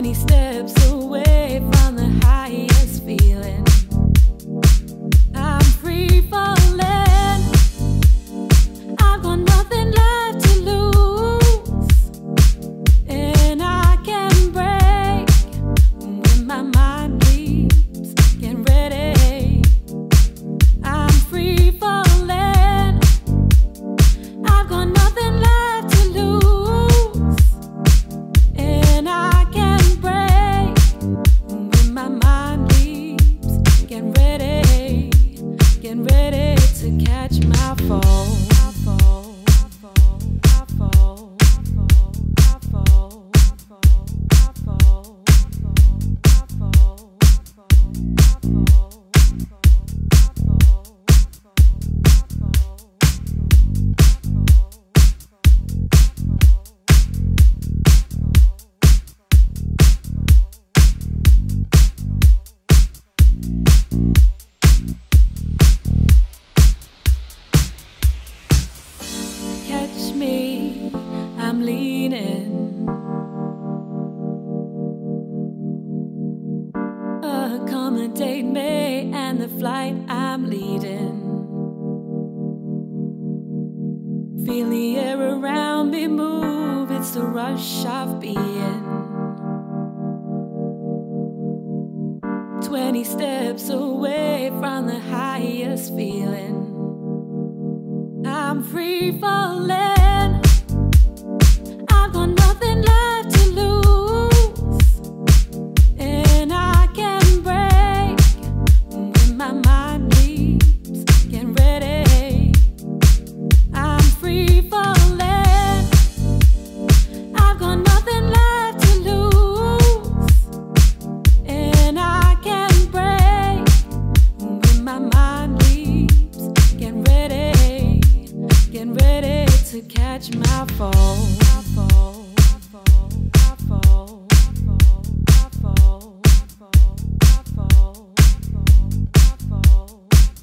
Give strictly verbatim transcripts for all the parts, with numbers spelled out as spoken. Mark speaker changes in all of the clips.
Speaker 1: twenty steps away from the highest feeling. I'm free falling. I've got nothing left to lose, and I can break when my mind leaves. Get ready. I'm free falling. I've got nothing left to lose, and I can break when my mind leaves. Get ready, get ready to catch my fall. I fall, I fall, I fall, I fall, I fall, I fall, I fall, catch me, I'm leaning. Accommodate me and the flight I'm leading. Feel the air around me move, it's the rush of being. Twenty steps away from the highest feeling. I'm free falling. I've got nothing left to lose, and I can break when my mind leaves. Get ready. I'm free falling. I've got nothing left to lose, and I can break when my mind leaves. Get ready, get ready to catch my fall. I fall, I fall, I fall, I fall, I fall, I fall, I fall,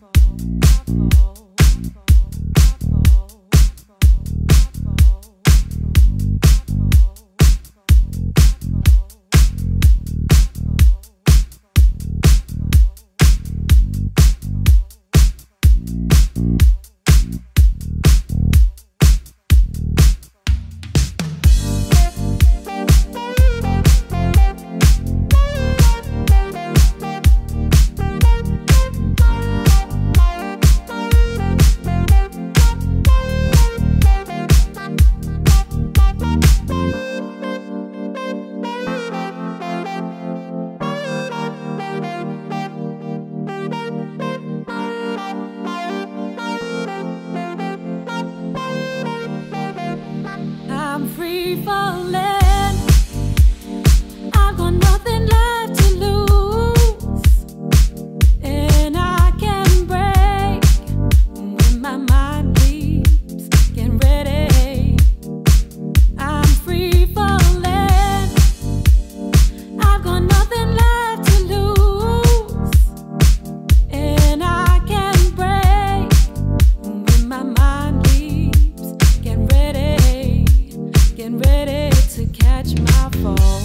Speaker 1: I'm free falling. I've got nothing left to lose, and I can break when my mind leaves. Get ready. I'm free falling. I've got nothing left to lose, and I can break when my mind leaves. Get ready, get ready to catch my fall.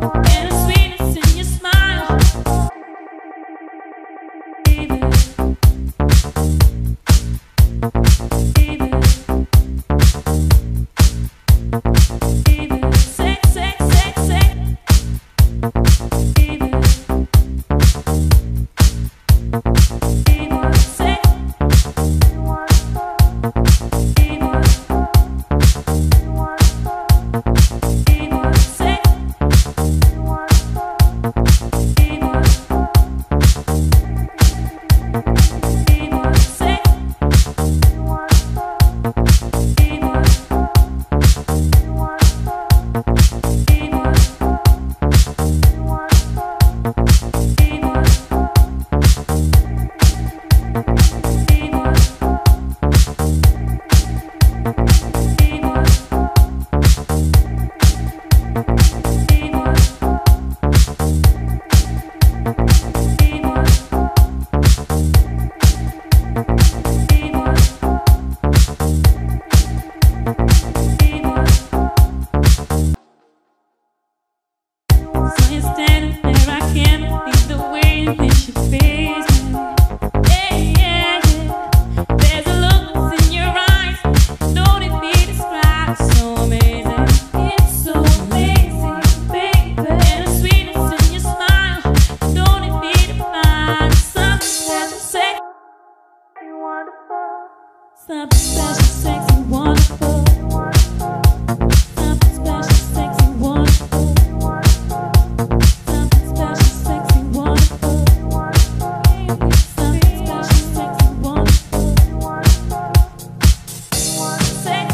Speaker 1: And the sweetness in your smile, baby, baby, baby, sex, sex, sex, sex, baby, baby, sex, something special, sexy, wonderful. Something special, sexy, wonderful. Something special, sexy, wonderful. Something special, sexy, wonderful. Sex.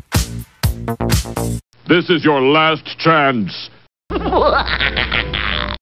Speaker 2: This is your last chance.